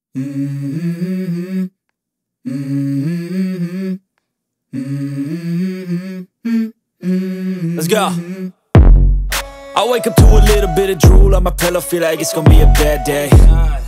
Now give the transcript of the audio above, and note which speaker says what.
Speaker 1: Let's go. I wake up to a little bit of drool on my pillow, feel like it's gonna be a bad day.